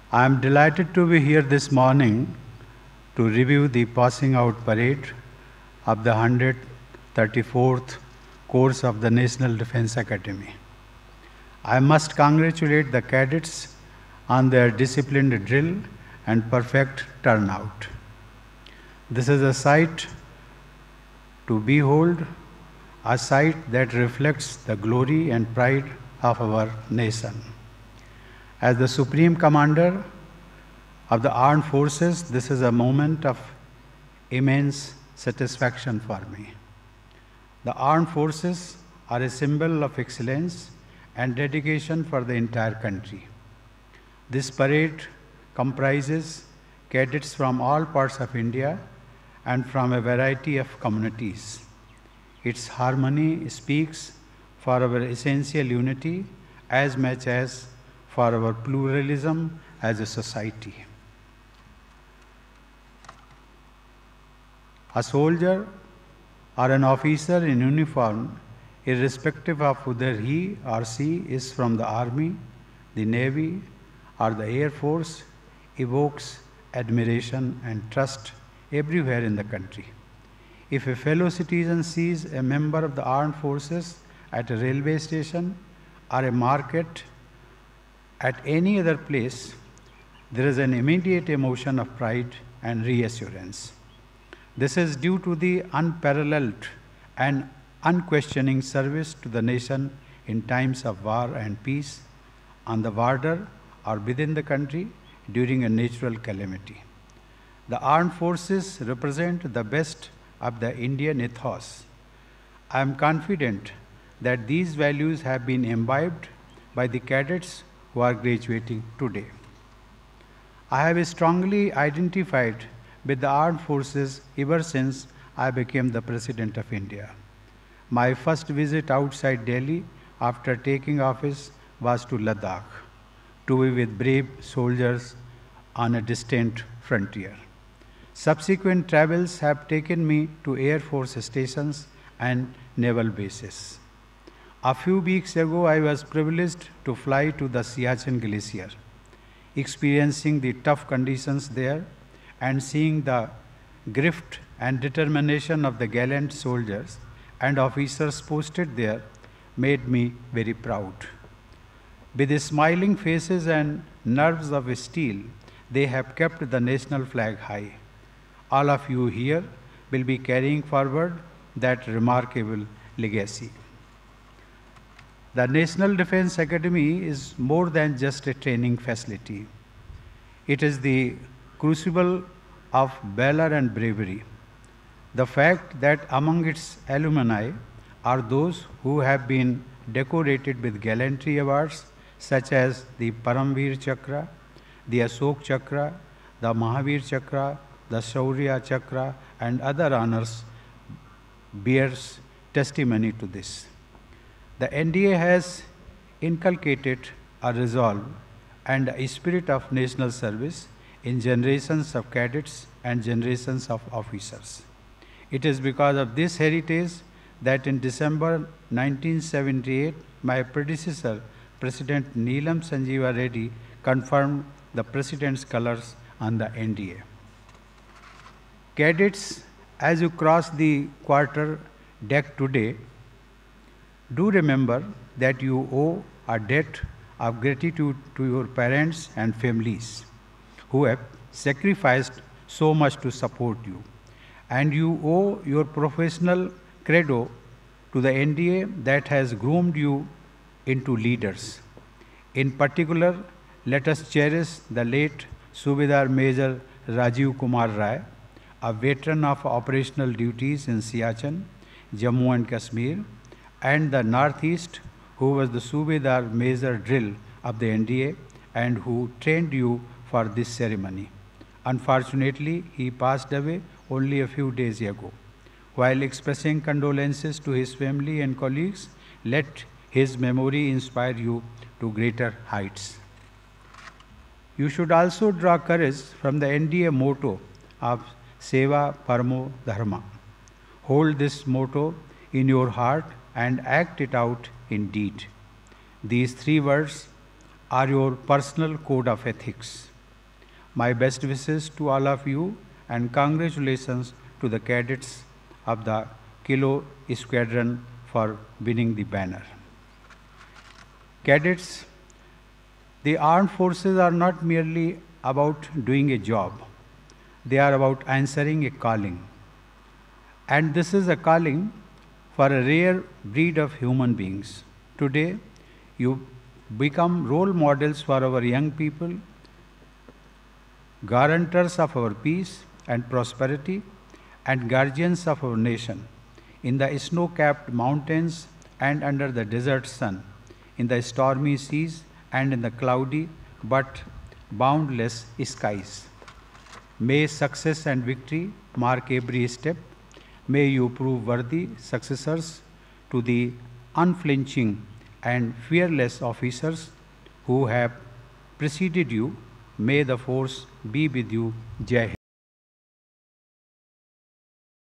I am delighted to be here this morning to review the passing out parade of the 134th course of the National Defense Academy. I must congratulate the cadets on their disciplined drill and perfect turnout. This is a sight to behold, a sight that reflects the glory and pride of our nation. As the Supreme Commander of the Armed Forces, this is a moment of immense satisfaction for me. The Armed Forces are a symbol of excellence and dedication for the entire country. This parade comprises cadets from all parts of India and from a variety of communities. Its harmony speaks for our essential unity as much as for our pluralism as a society. A soldier or an officer in uniform, irrespective of whether he or she is from the Army, the Navy, or the Air Force, evokes admiration and trust everywhere in the country. If a fellow citizen sees a member of the armed forces at a railway station or a market, at any other place, there is an immediate emotion of pride and reassurance. This is due to the unparalleled and unquestioning service to the nation in times of war and peace, on the border or within the country during a natural calamity. The armed forces represent the best of the Indian ethos. I am confident that these values have been imbibed by the cadets who are graduating today. I have strongly identified with the armed forces ever since I became the President of India. My first visit outside Delhi after taking office was to Ladakh, to be with brave soldiers on a distant frontier. Subsequent travels have taken me to Air Force stations and naval bases. A few weeks ago, I was privileged to fly to the Siachen Glacier, experiencing the tough conditions there and seeing the grit and determination of the gallant soldiers and officers posted there made me very proud. With smiling faces and nerves of steel, they have kept the national flag high. All of you here will be carrying forward that remarkable legacy. The National Defense Academy is more than just a training facility. It is the crucible of valor and bravery. The fact that among its alumni are those who have been decorated with gallantry awards such as the Paramveer Chakra, the Ashok Chakra, the Mahavir Chakra, the Shaurya Chakra, and other honors bears testimony to this. The NDA has inculcated a resolve and a spirit of national service in generations of cadets and generations of officers. It is because of this heritage that in December 1978, my predecessor, President Neelam Sanjeeva Reddy, confirmed the President's colors on the NDA. Cadets, as you cross the quarter deck today, do remember that you owe a debt of gratitude to your parents and families who have sacrificed so much to support you. And you owe your professional credo to the NDA that has groomed you into leaders. In particular, let us cherish the late Subedar Major Rajiv Kumar Rai, a veteran of operational duties in Siachen, Jammu and Kashmir, and the Northeast, who was the Subedar Major Drill of the NDA and who trained you for this ceremony. Unfortunately, he passed away only a few days ago. While expressing condolences to his family and colleagues, let his memory inspire you to greater heights. You should also draw courage from the NDA motto of Seva Paramo Dharma. Hold this motto in your heart and act it out in deed. These three words are your personal code of ethics. My best wishes to all of you and congratulations to the cadets of the Kilo Squadron for winning the banner. Cadets, the armed forces are not merely about doing a job. They are about answering a calling. And this is a calling for a rare breed of human beings. Today, you become role models for our young people, guarantors of our peace and prosperity, and guardians of our nation, in the snow-capped mountains and under the desert sun, in the stormy seas and in the cloudy but boundless skies. May success and victory mark every step. May you prove worthy successors to the unflinching and fearless officers who have preceded you. May the force be with you. Jai Hind.